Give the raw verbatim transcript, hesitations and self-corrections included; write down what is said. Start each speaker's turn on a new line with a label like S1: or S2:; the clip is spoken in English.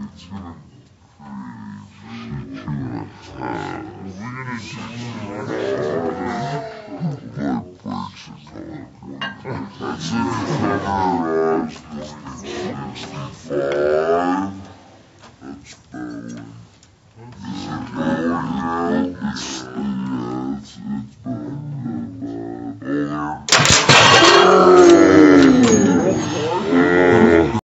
S1: It's gonna create two and a half. We're gonna do that breaks a color. That's it, cover us, sixty-five.